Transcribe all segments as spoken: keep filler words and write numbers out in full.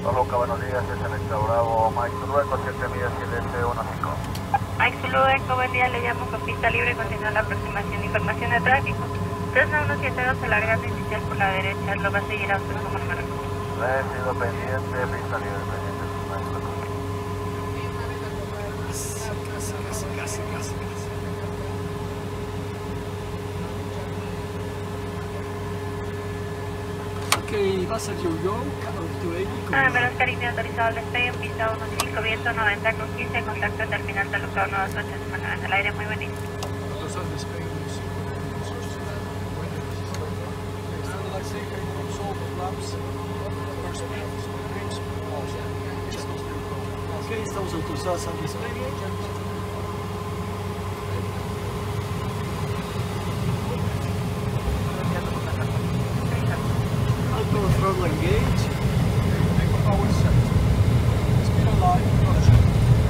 Toluca, buenos días, es el Extra Bravo, Mike Zulu Eco, siete millas y el S uno cinco. Mike Zulu Eco, buen día, le llamo con pista libre, continúa la aproximación, información de tráfico. Cessna uno siete dos, el agregado inicial por la derecha, lo va a seguir a usted como número. Le he sido pendiente, pista libre, pendiente, Mike Zulu. Casi, casi, casi, casi. Ok, va a ser yo-yo, Auto Eight. Ah, Veloz Caribe autorizado al despegue en pista uno cinco, viento noventa con quince, contacto terminal Toluca uno dos ocho, se maneja en el aire, muy bonito. Los al despegue uno cinco, ok, estamos autorizados al despegue. Auto throttle engage. Speed alive, approaching.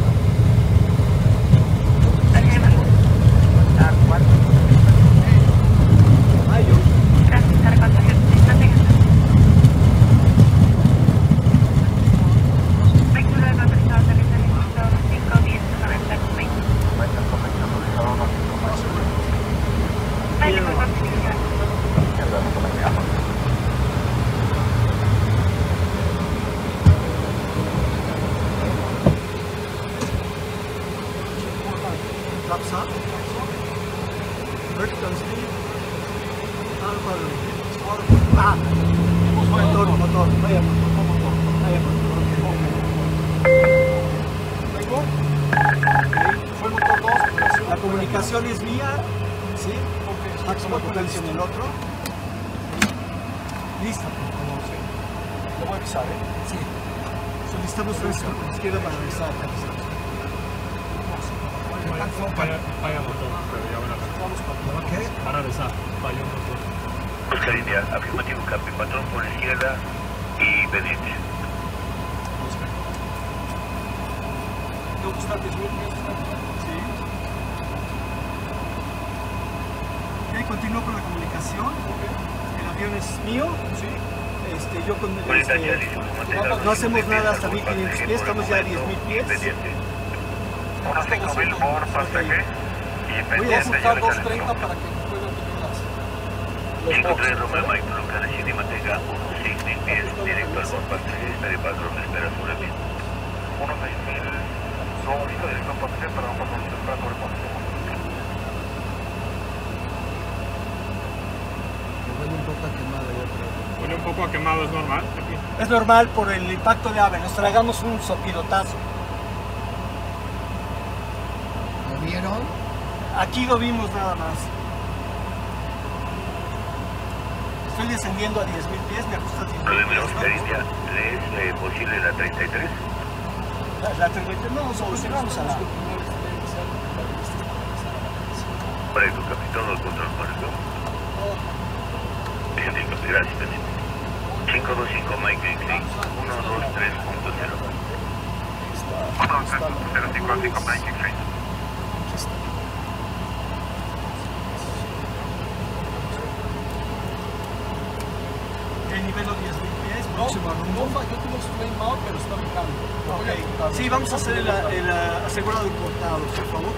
Ay, yo. Gracias, carga distancia. Mike Zulu Eco autorizado al despegue en pista uno cinco, viento noventa con veinte. Mike Zulu autorizado uno cinco, Mike Zulu. Vale, por favor, Izquierda, no comenzamos. Flaps up. Vertical speed. Alfa. Ah, motor, motor. Vaya motor, motor. Vaya motor. ¿Vengo? Fue el motor dos. La comunicación es mía. ¿Sí? Máxima potencia en el otro. Listo. Lo voy a avisar, ¿eh? Sí. Solicitamos fresco por la izquierda para avisar. Falla, falla motor, pero ya van a ver. ¿Qué? Van a avisar, falla motor. Oscar India, afirmativo, Capi, patrón por la izquierda y pendiente. ¿Te gusta que Sí. Ok, continúo con la comunicación. El avión es mío. Sí. Este, yo con este, no hacemos nada hasta mil quinientos pies, estamos ya a diez mil pies. uno cinco mil por pasaje y pendiente. Voy a aceptar doscientos treinta para que puedan tener las... cinco tres Romeo Mike Toluca, decide mantenga uno seis mil pies, directo al por pasaje, espera patrón, espera sobre mí. uno seis mil, sobre directo al pasaje, para un patrón, espera sobre pasaje. Huele un poco a quemado, yo creo. Huele un poco a quemado, es normal. Es normal por el impacto de ave, nos tragamos un sopirotazo. ¿Lo vieron? Aquí lo vimos nada más. Estoy descendiendo a diez mil pies, me ajusta a diez mil nueve pies. Oscar India, ¿le es eh, posible la treinta y tres? La, la treinta y tres, no, solucionamos a la... Correcto, capitán, el control correcto. Bien, gracias, pendiente. cinco dos cinco Mike X, uno dos tres punto cero. uno dos tres punto cero cinco cinco Mike X. El nivel de diez mil pies, No, próximo a rumbo. no, yo tengo su flame out, pero está mirando. Ok, sí, vamos a hacer el, el uh, asegurado importado, por favor.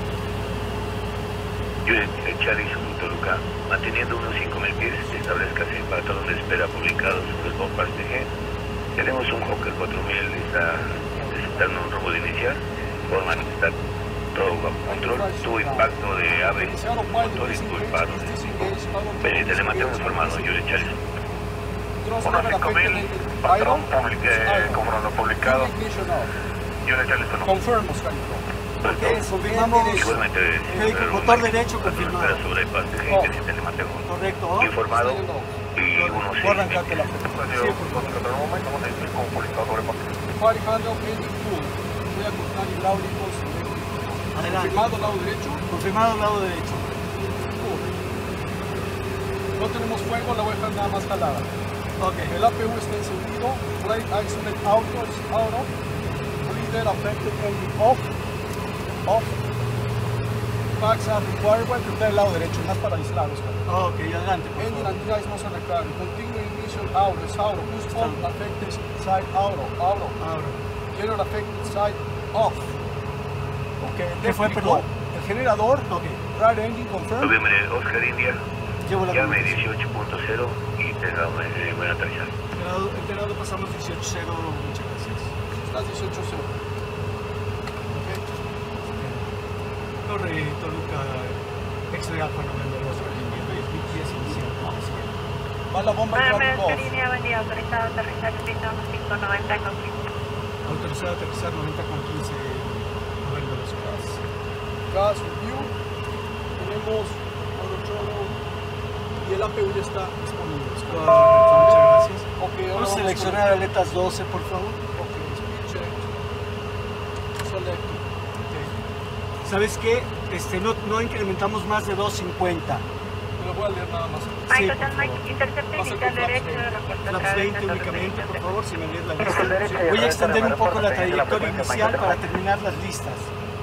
Unit Charlie Zulu Toluca, manteniendo unos cinco mil pies, establezcase el patrón de espera publicado sobre el bombar T G. Tenemos un Hawker cuatro mil, está necesitando un rumbo de iniciar, por manifestar todo bajo control, tuvo impacto de ave, motor y tuvo paro. Pendiente, le mantengo informado, Unit Charlie. uno cinco mil, patrón publicado, Unit Charlie Zulu. Confirm, Oscar. Ok, confirmamos. Igualmente, Ok, motor derecho confirmado. espera sobre el pasaje, pendiente, le mantengo Correcto, ¿no? informado y uno Voy a seis mil. arrancarte la foto. Sí, por favor. Fire handle, engine full. Voy a cortar hidráulicos. Adelante. Confirmado, lado derecho. Confirmado lado derecho. Full. No tenemos fuego, la voy a dejar nada más jalada. Ok. El A P U está encendido. Brake isolate auto is auto. Breather affected engine off. Off. airbags are required. Voy a intentar el lado derecho, más para aislar, Oscar. Oh, ok, adelante. Por Engine favor. and device no son required. Continue ignition auto, es auto. Push on affected side auto, auto. Ahora. General affected side off. Okay, ¿Qué fue, eléctrico. perdón? El generador, Ok. right engine confirmed. Noviembre, Oscar India, Llevo la llame comunicación. dieciocho punto cero y tengamos eh, buen aterrizaje. Enterado, enterado, pasamos dieciocho cero, muchas gracias. Estás dieciocho cero. Okay. Torre Toluca, X-Ray Alfa noventa y dos, G P S inicial. Va la bomba y Noviembre, traffic Oscar off. India, buen día, autorizado a aterrizar en pista quince noventa con quince. Autorizado a aterrizar noventa con quince, noventa dos gas. Gas review. Tenemos auto throttle y el A P U ya está disponible. Correcto, muchas gracias. Okay, ahora Vamos a seleccionar aletas doce, por favor. Ok, speed check. Select. ¿Sabes qué? Este, no, no incrementamos más de dos cincuenta. Te lo voy a leer nada más. Mike, Sí, Hotel por Mike, favor. intercepto inicial derecho, reporta Flaps otra vez veinte centro únicamente, por de favor, si me lees la lista. Voy a extender un poco la trayectoria inicial para terminar las listas.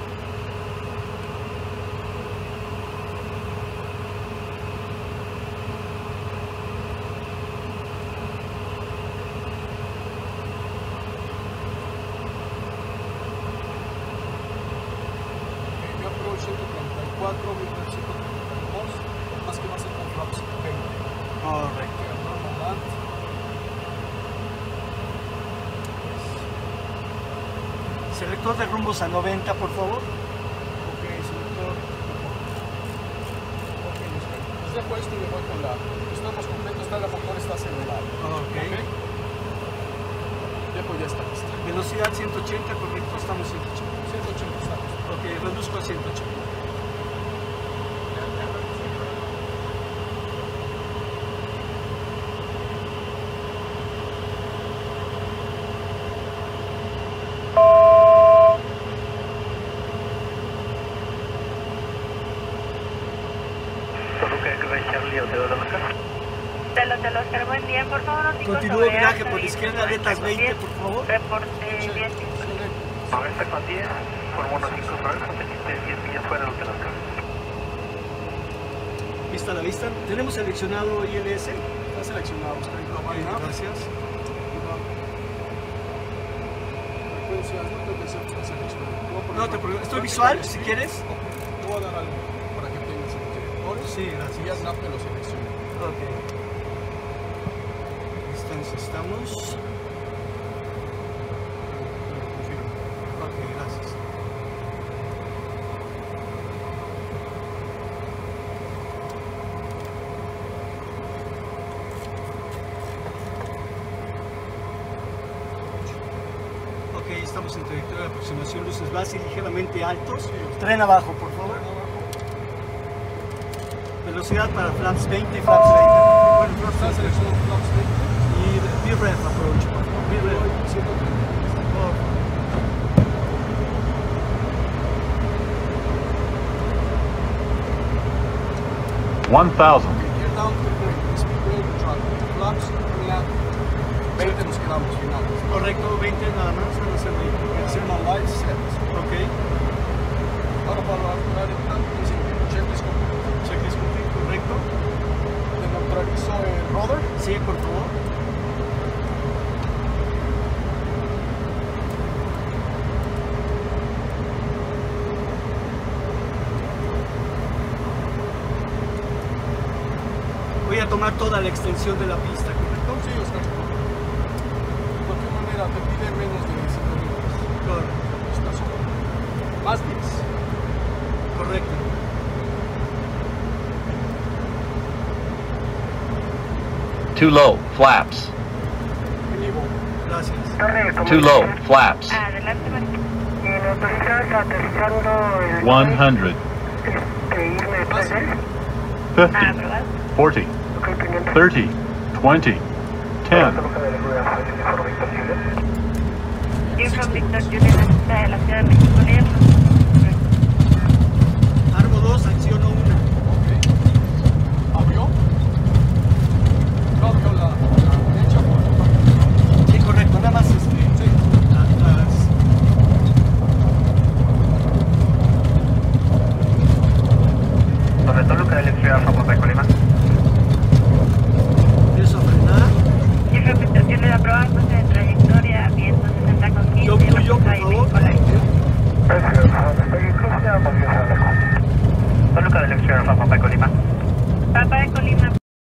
Ok, mi approach ciento treinta y cuatro, mi approach ciento treinta y dos, más que va a ser con flaps veinte. Correcto. Ok, normal land. Selector de rumbos a noventa, por favor. Ok, selector. Ok, listo. Les dejo esto y me voy con la. Estamos completos, está la motor, está acelerado. Ok. Dejo ya esta lista. Velocidad ciento ochenta, correcto, estamos ciento ochenta. ciento ochenta estamos. Ok, reduzco a ciento ochenta. Toluca, Charlie, Hotel Toluca. Hotel Hotel Oscar, buen día, por favor, no Continúo viaje por la izquierda, aletas veinte, por favor. Reporte diez. noventa con diez, Formo uno cinco nueve, conteniente diez millas fuera del Hotel Oscar. Vista a la vista. Tenemos seleccionado I L S. Está seleccionado, Oscar. Ok, gracias. Frecuencias, no tengo que hacer está seleccionado. Te voy a poner- No te preocupes. ¿Estoy visual, si quieres? Ok, te voy a dar algo para que tengas el directorio. Sí, Si ya gracias. Snap me lo selecciona. Ok. Distancia estamos. Confirmo. Ok, gracias. Ok, estamos en trayectoria de aproximación, luces base ligeramente altos. Tren abajo, por favor. Velocidad para flaps veinte y flaps veinte. Bueno, flaps Está veinte. seleccionado flaps veinte. Y V-Ref approach, por favor. V-Ref. ciento treinta. one thousand. Okay, gear down to the brake. Speed brake, control. Flaps, land. veinte nos quedamos finales. Correcto, veinte nada más, van a ser veinte. Signal light set. Ok, Ahora para hablar el plan, dice checklist complete. checklist complete, correcto. ¿Te neutralizó el rudder? Sí, por favor. Voy a tomar toda la extensión de la pista, ¿correcto? Sí, Oscar. De cualquier manera, te pide menos de cinco minutos. Correcto. Está sobre. Más diez. Correcto. Too low, flaps. Vivo. Gracias. Too low, flaps. Adelante, Martín. one hundred. fifty. Aprobado. forty. thirty. twenty. ten. Inform Victor Juliet, de la Ciudad de México, Libre. Armo dos, acciono uno. Ok. ¿Abrió? No abrió la, la derecha por la parte. Sí, correcto, nada más este. Sí. Las- Toluca del exterior, Papa de Colima. Papa de Colima.